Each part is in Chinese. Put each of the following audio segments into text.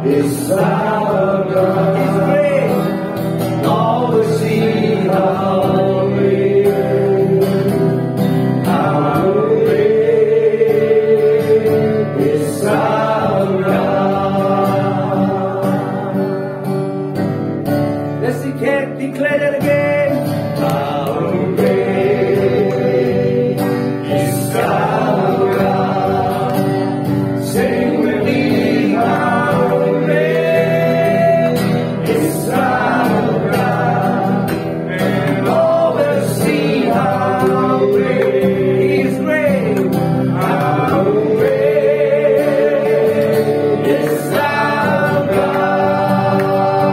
is our God. He's great. All will see how great, how great is our God. Let's declare that again. How great is our God. Sing with me, how great is our God. And all will see how great He is great. How great is our God.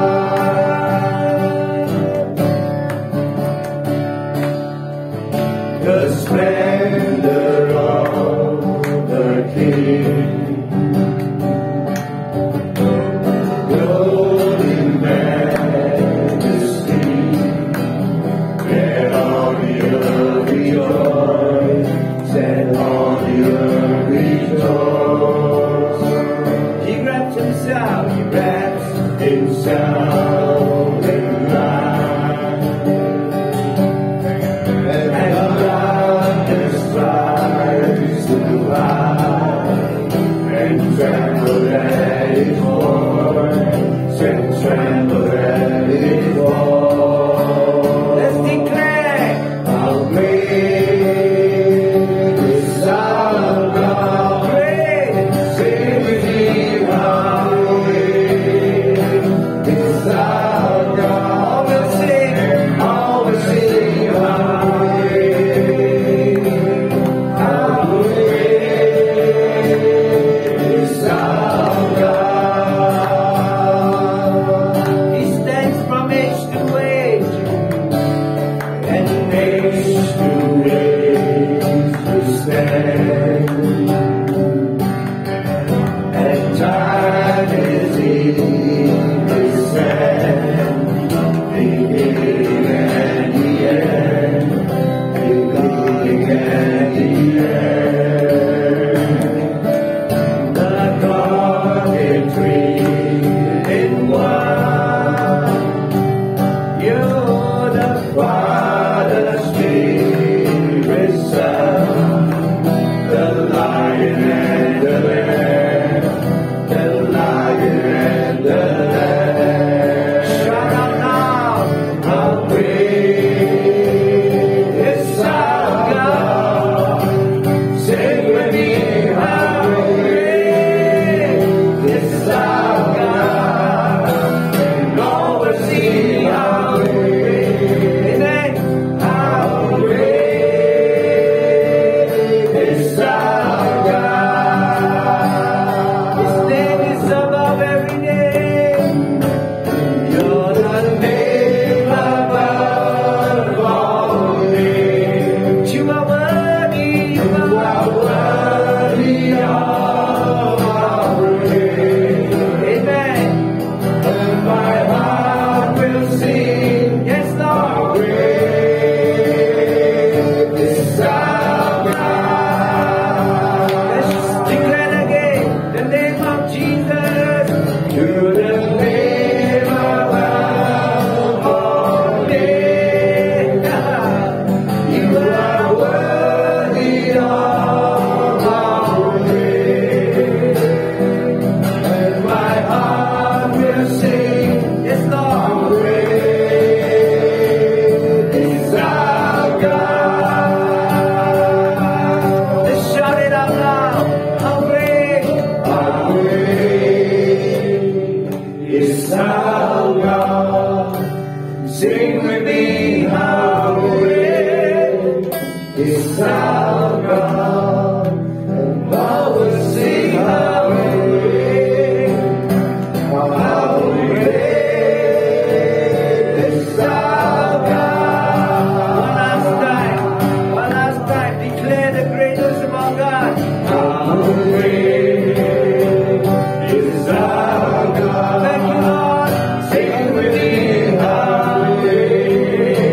The splendor of the King, glory, majesty, let all the earth rejoice, and all the earth rejoice. He wraps himself in light, and darkness tries to hide, and tremble at His voice, and tremble at His voice. Let's declare how great is our God. Great, sing with me, how great is our God. All will sing how great, how great is our God. He stands from age to age, and age to age to stand, and time is in His hand, beginning and the end, beginning and the end. The Godhead three in one. You're the Father, Spirit, Son, the Lion and the Lamb, the Lion and the Lamb. Shout out now, how great is our God. Sing with me, how great is our God. And all will see how great, amen, how great is our God. His name is above every name. You're the name above all names. You are worthy, you are worthy of our praise. Amen. And my heart will sing, yes, Lord, great is our God. Let's declare again the name of Jesus. You're the name above all names. You are worthy of our praise. And my heart will sing, yes, Lord, great is our God. Let's shout it out loud. How great is our God. Sing with me, how great is our God. And all will sing how great is our God. One last time, declare the greatness of our God. How great is our God. Thank you, Lord. Sing with me, how great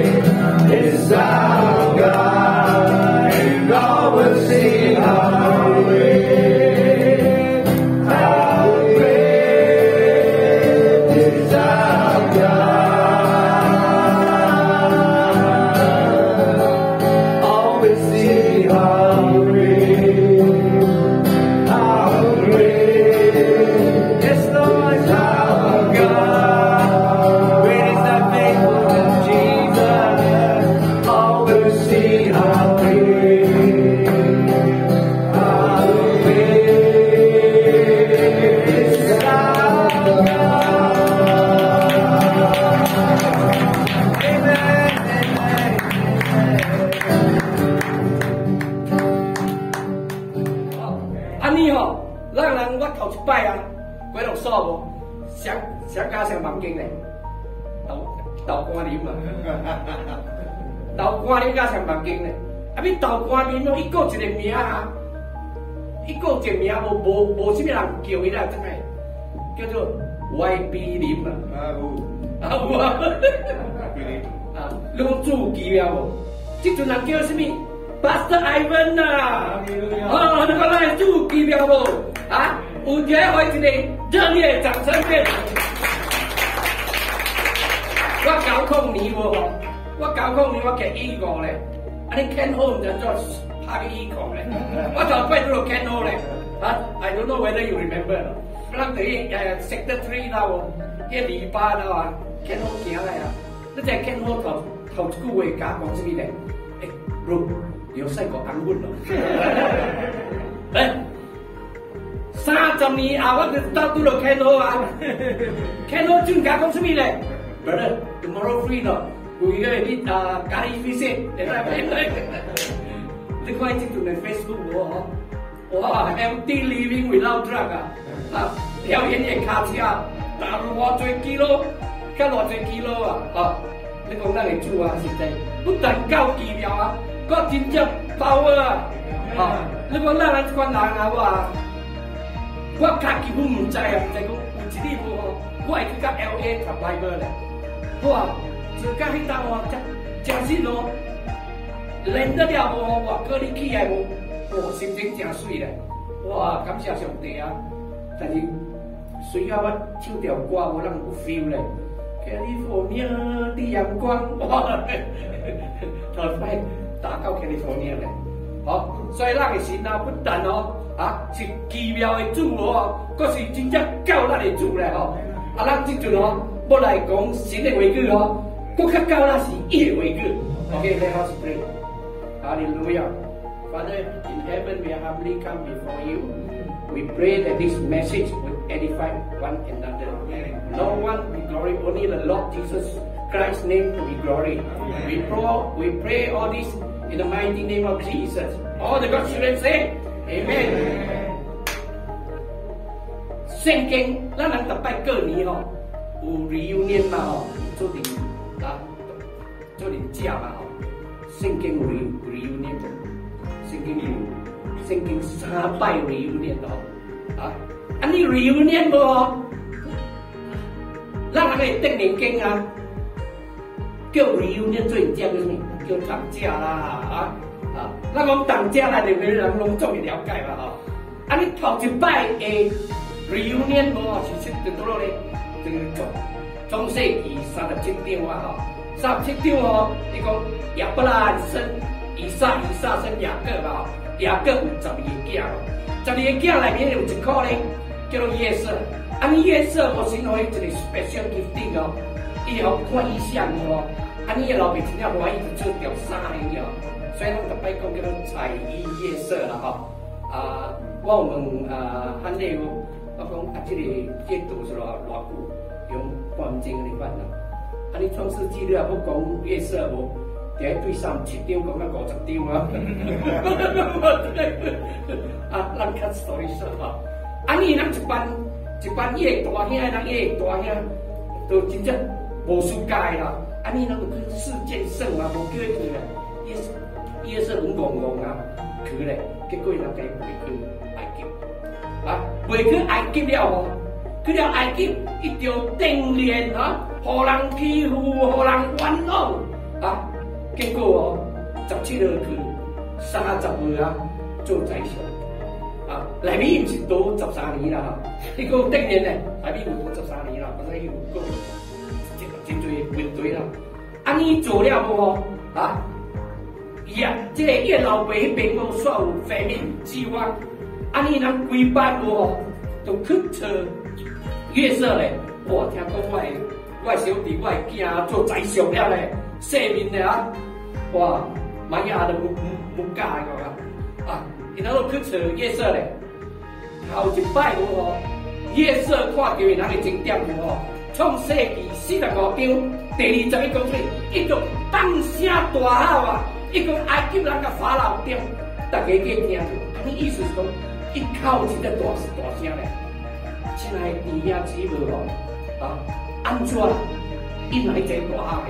谁家上望经咧？豆干林嘛，豆干林家上望经咧。啊，你豆干林咯，伊个一个名啊，伊个一个名无啥物人叫伊啦，真系叫做 YB 林啊。有啊，啊，你讲主奇妙无？即阵人叫啥物 ？Pastor Ivan 啊，哦，你讲咱主奇妙无？啊，有机会一个热烈掌声给。我90年无吼，我90年我摕医科咧，啊你看好唔就做拍医科咧，我头摆都看好咧，啊 I don't know whether you remember， 咱伫sector 3啦喎，迄篱笆啦啊，看好行来啊，你再看好头一句话甲讲啥物咧？诶 ，bro， 有使个安稳咯，诶。30年後，我就到度看好啊，看好專家講什麼咧 ？Brother, tomorrow free 咯，會個啲咖喱 visit，你看即段嘅 Facebook 喎，哇 ，empty living without drug 啊，表演嘅卡車，打偌濟kilo，加偌濟kilo啊，你講咱嘅主啊，實在不但夠奇妙啊，個真正power啊，你講咱呢款人啊，我家己本唔知啊，唔知講有一日無吼，我會去到 LA 讀 Bible 咧，哇，就甲迄搭哦，真實哦，練得了無吼，哇，過你起來無，哇，心情真水咧，哇，感謝上帝啊！但是隨後我唱條歌，我人有 feel 咧，California 的陽光，哇，頭擺打到 California 咧，好，所以咱嘅神啊，不但哦。啊，是奇妙的主哦，佫是真正救咱的主咧吼。啊，咱即阵哦，要来讲神的话语哦，佫较救咱是伊的话语。OK，let us pray. Hallelujah. Father in heaven, we humbly come before you. We pray that this message will edify one another. No one be glory, only the Lord Jesus Christ's name to be glory. We pray all this in the mighty name of Jesus. All the God's children say.Amen。聖經，咱人特別過年吼，有 reunion 嘛吼，做年啊，做年假嘛吼。聖經有 reunion， 聖經3擺 reunion 吼，啊，啊你 reunion 無吼，咱人嘅讀年經啊，叫 reunion 做年假叫咩？叫長假啦，啊。啊，咱講當家內底嘅人攏總會了解嘛吼。啊，你頭一擺嘅 reunion 無吼，是出佗落咧，就是中世紀37章啊吼。37章吼，伊講亞伯拉罕生以撒生雅各嘛吼，雅各有12個囝，12個囝內面有一個咧叫做約瑟。啊，你約瑟無先互伊一個 special gifting 哦，伊互看異象哦，啊，你嘅老爸真正歡喜就出條衫嘅哦。所以咱特別講叫做彩衣夜色啦吼，啊，我問漢內我講這個解讀是偌久，用半分鐘嚟翻啦。啊，你創世紀你也不講夜色無，第對37章講到50章啊。啊，咱較 story short 吼，啊，你人一班伊個大兄，人伊個大兄都真正無輸家啦。啊，你人去世界勝啊，無叫伊去啦，耶穌攏戇戇啊，去咧，結果人家回去埃及，啊，回去埃及了吼，去了埃及，伊就定連啊，互人欺負，互人冤枉，啊，結果哦，17落去，30歲啊，做宰相，啊，內面毋是多13年啦，伊個定年咧，內面有多13年啦，反正伊有個真濟問題啦，安尼做了無吼，啊？呀，即個伊老爸迄邊個煞有famine饑荒，安尼人規班無吼，就去找約瑟咧。哇，聽講我小弟我囝做宰相了咧，世面咧啊，哇，瑪雅都冇嫁個啊，然後去找約瑟咧。頭一擺無吼，約瑟看到人嘅景點無吼，創世紀45章第21講出，伊就放聲大喊啊！伊講埃及人甲法老點，大家皆聽着。安尼意思是講，伊哭真正大聲咧。 亲爱的弟兄姊妹哦，安怎因来这大汉的？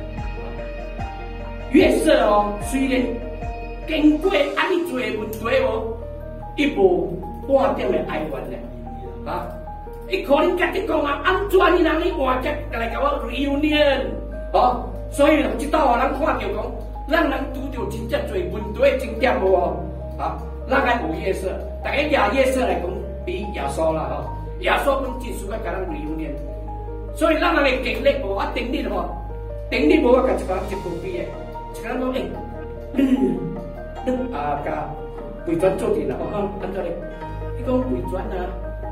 约瑟哦，虽然经过安尼多问题哦，伊无半点的哀怨咧，伊可能家己讲啊，安怎你人去换才来甲我 reunion， 所以即道人看到讲，咱人拄着真正侪问题的重点无哦，咱爱有约瑟，大家拿约瑟来讲比耶稣啦耶稣本真需要甲咱 reunion， 所以咱人会经历无定力定力无我甲一个人一步比的，一个人讲你甲伪装做阵啦，安怎咧？你讲伪装啊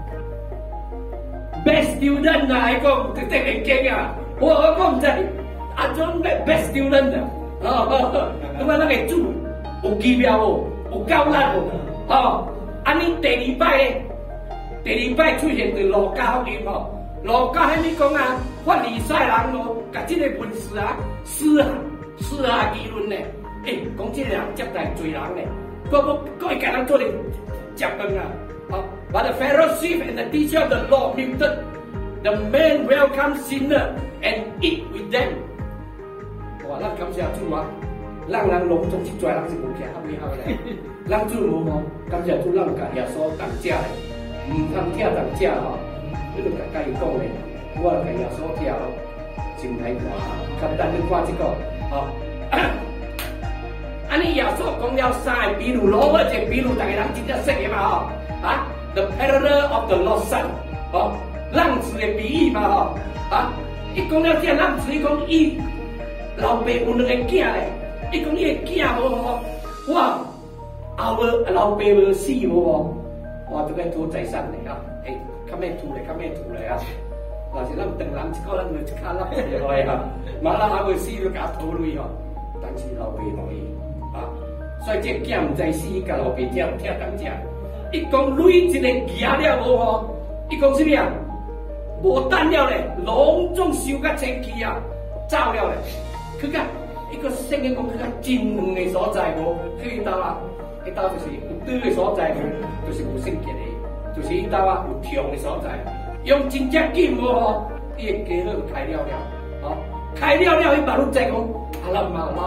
？Best student 啊，伊讲特特会惊啊！我讲唔知安怎个 best student 啊？咁啊，咱个主有奇妙无？有够力无？安尼第二摆出现在路加福音路加迄你讲啊，法利赛人甲即个文士撕下议论咧，讲即个人接待罪人咧，个会甲人做阵接饭啊！But the Pharisee and the teacher of the law muted. The man welcomed sinner and eat with them. 哇，咱感谢主啊！咱人隆重一拽人是无惊遐尾后咧，咱主无感谢主，咱甲耶稣同食咧，唔通听同食你就甲伊讲咧，我甲耶稣听真歹看，较等你看即个安尼耶稣讲了三个比喻，攞个一个比喻，大家人真正识个嘛The parable of the lost son， 浪子的比喻嘛伊讲了这浪子，伊讲伊老爸有2个囝咧，伊讲伊个囝无哇，老爸无死无哇，就该讨财产咧较咩吐咧若是咱长人一个人就一卡拉落来马拉还未死就甲讨累但是老爸同意所以这囝唔知死，甲老爸听当食。伊讲累一个牙了无伊讲什么啊？无等了咧，隆重收甲清气走了咧。去甲伊个圣经讲去甲真远的所在无？去到迄道就是有对的所在无？就是有圣洁的，就是迄道有痛的所在。用真正紧无伊个家伙开了开了，伊马路在讲阿拉妈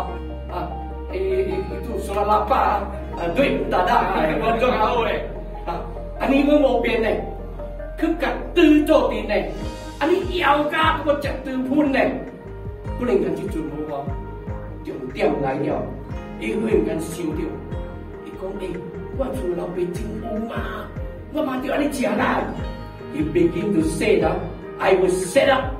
做说喇叭对大大我做好诶安尼我无变咧，去甲对做阵咧，安尼腰家我食对喷咧，忽然间即阵无重点来了，伊忽然间想到，伊讲我厝老爸真有嘛，我嘛着安尼食啦。He begin to say that I will set up,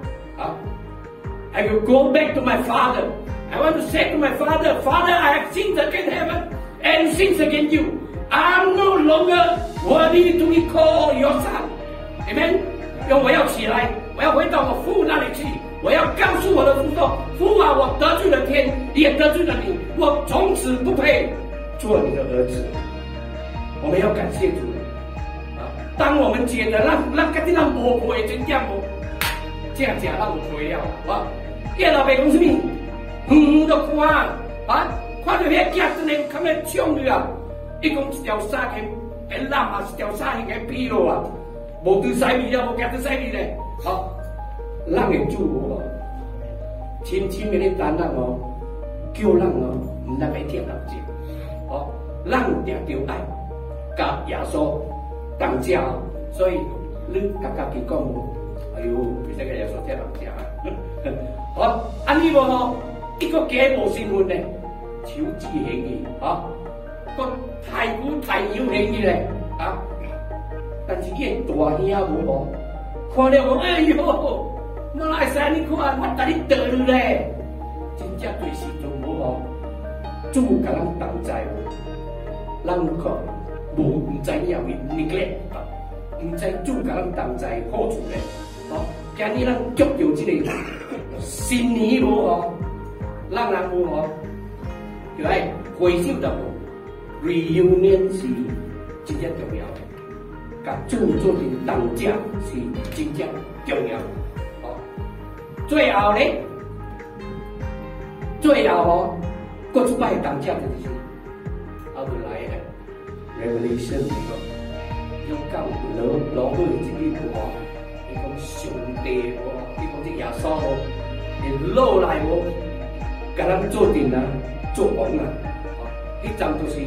I will go back to my father. I want to say to my father, Father, I have sinned against heaven and sinned against you. I'm no longer worthy to be called your son. Amen. 我要起来，我要回到我父那里去。我要告诉我的父说：父啊，我得罪了天，也得罪了你，我从此不配做你的儿子。我们要感谢主。当我们觉得咱家己咱无配真正无，正咱有配了伊老爸讲什么？就看到遐囝真诶，看遐冲去伊讲一条衫个烂一条衫个披落无对洗面了，无夹对洗面咧，咱会主无深深的咧等人叫人唔能够听人讲，咱定着爱甲耶稣同食，所以你家己讲哎呦，其实个耶稣听人食安尼无一个家无身份咧，手指行义个太古太阳行义咧但是伊个大兄无看了讲哎呦，马来西亚你看我甲你倒咧，真正对时阵无主甲咱同在咱可无唔知影为neglect唔知主甲咱同在好处咧今日咱捉着即个新年无咱人无就爱回首到 reunion 是真正重要的，甲主做阵同食是真正重要的。最后咧，搁一摆同食就是后头来Revelation 呢个用讲老好的一句话，伊讲上帝无，伊讲这耶稣无，会落来无，甲咱做阵啊，做王啊，迄阵就是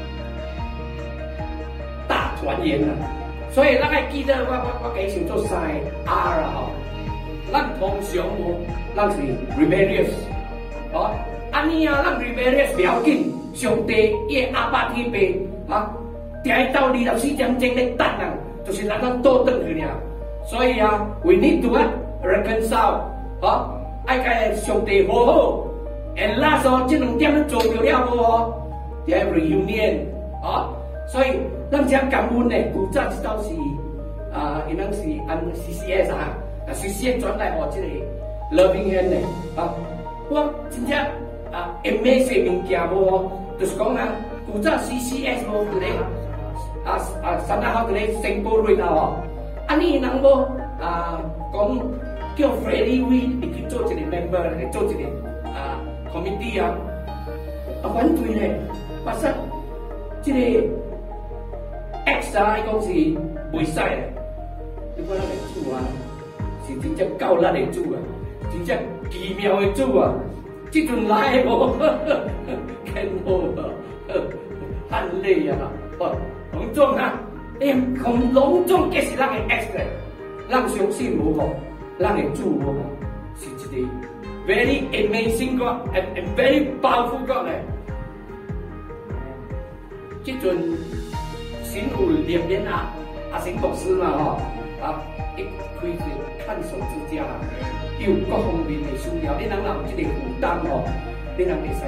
大团圆啊。所以咱爱记得我给想做三个 R 啊吼，咱通常无，咱是 rebellious， 哦，安尼啊，咱 rebellious 不要紧，上帝伊阿爸天父啊。定会到24点钟咧等啊，就是咱倒转去尔。所以啊 ，we need to reconcile， 哦，爱甲上帝和好。and last 哦，这2点做到了无哦？就 reunion， 哦，所以咱只感恩咧，古早这都是因咱是按 CCS 啊，CCS 转来哦，这个 loving hand 咧，啊，我真正会买些物件无哦，就是讲啊，古早 CCS 无伫咧。三大号伫咧新埔瑞啦吼，你人无讲叫 Freddie Wee 去做一个 member， 来做一个committee 反对咧，发生这个 X 伊讲是袂使咧，你看咱个主啊，是真正够力的主啊，真正奇妙的主啊，这阵来无，看好啊，很累啊，洪总啊，洪龙总皆是咱的 X 咧，咱相信无吼，咱的主无吼，是一个 very amazing God and very powerful God 咧。即阵神有立面阿神牧师嘛吼，一开始看守之家啦，有各方面的需要，你人若有即个负担吼，你人会使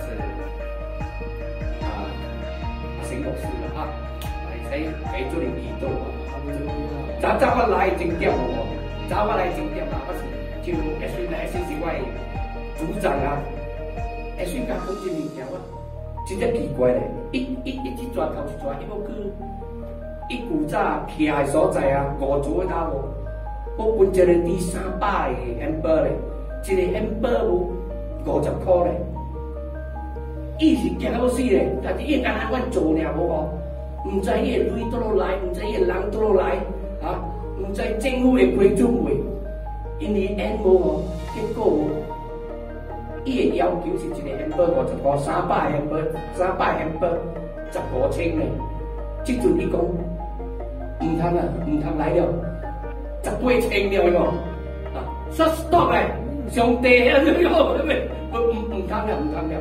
阿神牧师啦给做点祈祷啊！早我来正点哦，早我来正点啦，我是就一算来，先是我组长啊，一算甲讲一物件我真正奇怪咧，一抓头一抓，伊要去古早徛的所在啊，5组的头无，我分一个第300个 amber 咧，一个 amber 有50块咧，伊是惊到死咧，但是伊干那阮做尔无吼。唔知伊个钱倒落来，唔知伊个人倒落来，唔知政府会批准袂，因为 N 无哦，结果伊个要求是一个 amber 50块，300 amber 15,000咧，即阵伊讲唔通啊，唔通来了，18,000了哟，说 stop 咧，上帝啊，唔通了，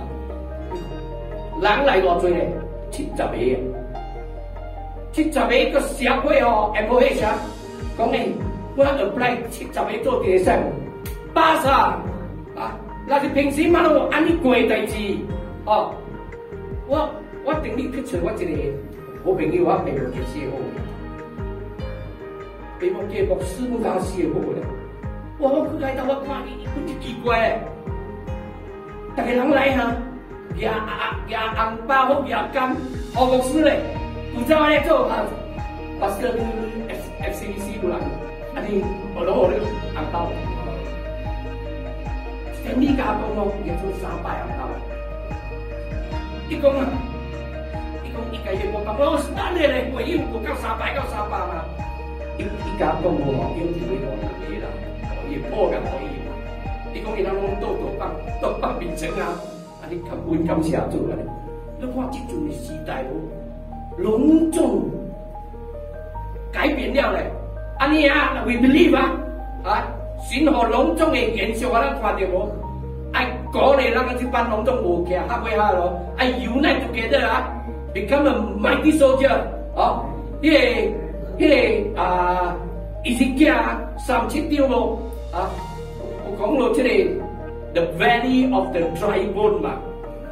人来偌济咧，70个。70个社会哦，下无迄啥，讲诶，我 apply 70个做第三，80那是平时嘛都安尼过代志哦。我定力去找我一个好朋友，我朋友介绍好，朋友介牧师不教师好咧。我去来到我看伊，真奇怪，大家人来哈，拿红包好拿金，何牧师咧？古早我咧做巴斯克 FCC 有人，你我攞我啲紅包，整呢家講咯，要做300紅包。伊講伊家嘢我講，我單你嚟回應，我夠300嘛。伊家講我講，要條呢個嘢啦，可以破嘅可以。伊講伊人攏到北面整啊，你感謝做嘅。你看這種嘅時代喎。隆重改变了咧，安尼啊 ，we believe 神和隆重的现象，咱看到无？爱鼓励咱这班隆重无起，合尾下咯，爱 unite together become a mighty soldier， 以前讲37章咯，我讲到这个 the valley of the dry bone 嘛，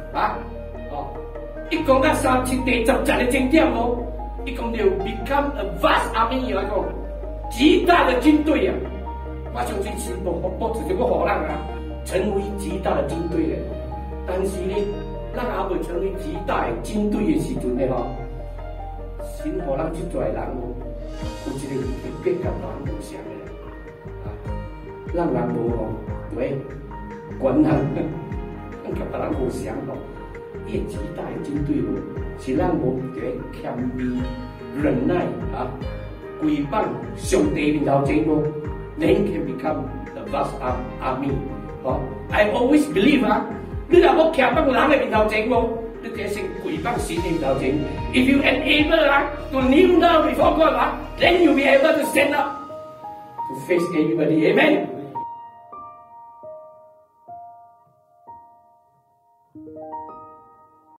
伊讲到37第10节的重点哦，伊讲到 become a vast army 来讲，极大的军队啊！我相信神不直接要互咱成为极大的军队咧。但是呢，咱还未成为极大的军队的时阵呢吼，神互咱这侪人有一个特别甲人无相的，咱人无吼，对，权衡，咱甲别人无相吼。伊极大的军队无，是咱无个谦卑、 忍耐啊，诽谤上帝面頭前我 then can become the vast army。哦 ，I always believe 啊，你若要徛喺人嘅面頭前我，你就先诽謗神嘅面頭前。If you enable 啊 to kneel down before God 啊，then you be able to stand up to face everybody。Amen。